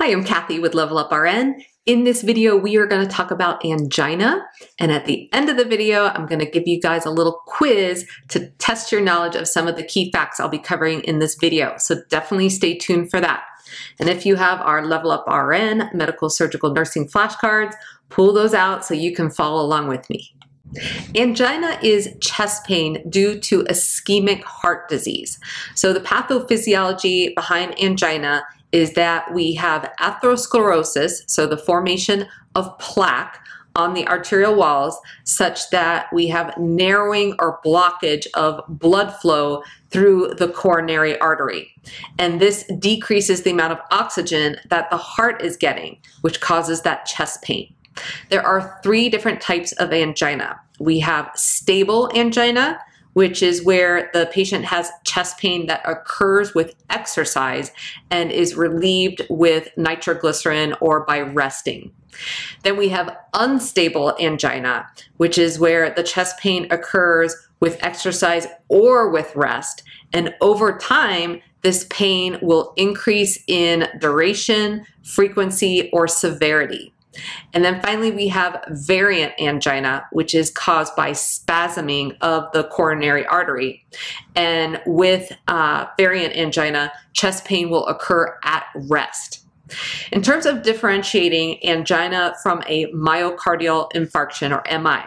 Hi, I'm Cathy with Level Up RN. In this video, we are going to talk about angina. And at the end of the video, I'm going to give you guys a little quiz to test your knowledge of some of the key facts I'll be covering in this video. So definitely stay tuned for that. And if you have our Level Up RN medical surgical nursing flashcards, pull those out so you can follow along with me. Angina is chest pain due to ischemic heart disease. So the pathophysiology behind angina is that we have atherosclerosis, so the formation of plaque on the arterial walls, such that we have narrowing or blockage of blood flow through the coronary artery. And this decreases the amount of oxygen that the heart is getting, which causes that chest pain. There are three different types of angina. We have stable angina, which is where the patient has chest pain that occurs with exercise and is relieved with nitroglycerin or by resting. Then we have unstable angina, which is where the chest pain occurs with exercise or with rest. And over time, this pain will increase in duration, frequency, or severity. And then finally, we have variant angina, which is caused by spasming of the coronary artery. And with variant angina, chest pain will occur at rest. In terms of differentiating angina from a myocardial infarction or MI,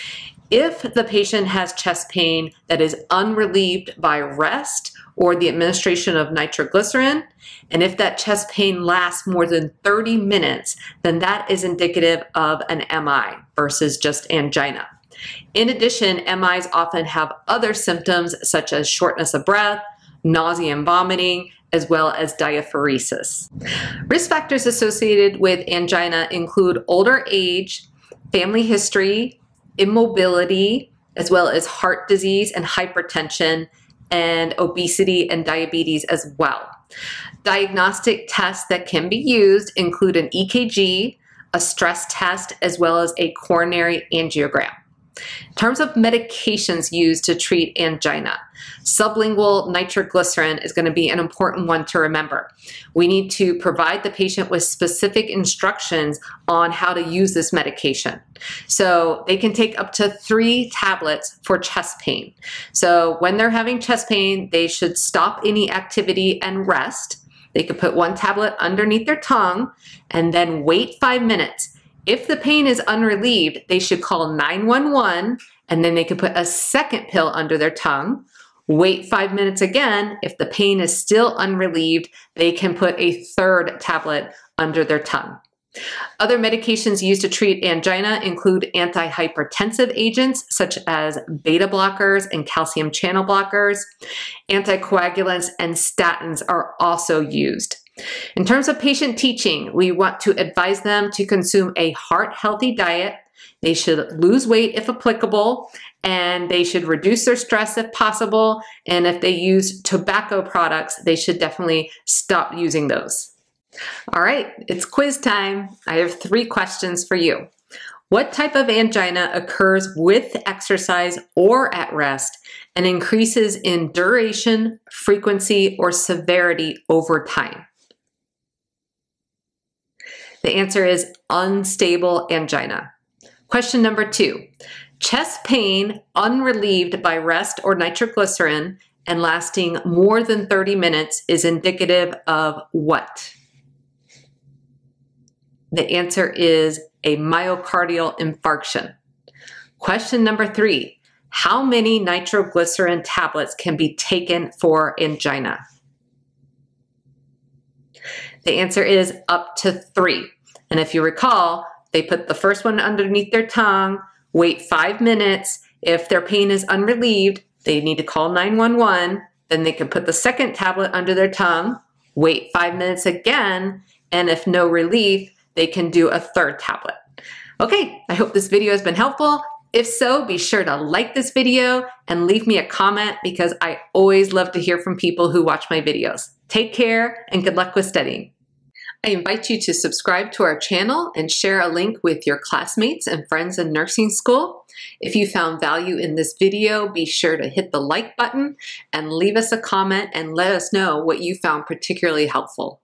if the patient has chest pain that is unrelieved by rest or the administration of nitroglycerin, and if that chest pain lasts more than 30 minutes, then that is indicative of an MI versus just angina. In addition, MIs often have other symptoms such as shortness of breath, nausea and vomiting, as well as diaphoresis. Risk factors associated with angina include older age, family history, immobility, as well as heart disease and hypertension, and obesity and diabetes as well. Diagnostic tests that can be used include an EKG, a stress test, as well as a coronary angiogram. In terms of medications used to treat angina, sublingual nitroglycerin is going to be an important one to remember. We need to provide the patient with specific instructions on how to use this medication. So they can take up to 3 tablets for chest pain. So when they're having chest pain, they should stop any activity and rest. They could put 1 tablet underneath their tongue and then wait 5 minutes. If the pain is unrelieved, they should call 911, and then they could put a second pill under their tongue, wait 5 minutes again. If the pain is still unrelieved, they can put a 3rd tablet under their tongue. Other medications used to treat angina include antihypertensive agents such as beta blockers and calcium channel blockers. Anticoagulants and statins are also used. In terms of patient teaching, we want to advise them to consume a heart-healthy diet. They should lose weight if applicable, and they should reduce their stress if possible. And if they use tobacco products, they should definitely stop using those. All right, it's quiz time. I have 3 questions for you. What type of angina occurs with exercise or at rest and increases in duration, frequency, or severity over time? The answer is unstable angina. Question number 2. Chest pain unrelieved by rest or nitroglycerin and lasting more than 30 minutes is indicative of what? The answer is a myocardial infarction. Question number 3. How many nitroglycerin tablets can be taken for angina? The answer is up to 3. And if you recall, they put the first one underneath their tongue, wait 5 minutes. If their pain is unrelieved, they need to call 911. Then they can put the second tablet under their tongue, wait 5 minutes again, and if no relief, they can do a 3rd tablet. Okay, I hope this video has been helpful. If so, be sure to like this video and leave me a comment because I always love to hear from people who watch my videos. Take care and good luck with studying. I invite you to subscribe to our channel and share a link with your classmates and friends in nursing school. If you found value in this video, be sure to hit the like button and leave us a comment and let us know what you found particularly helpful.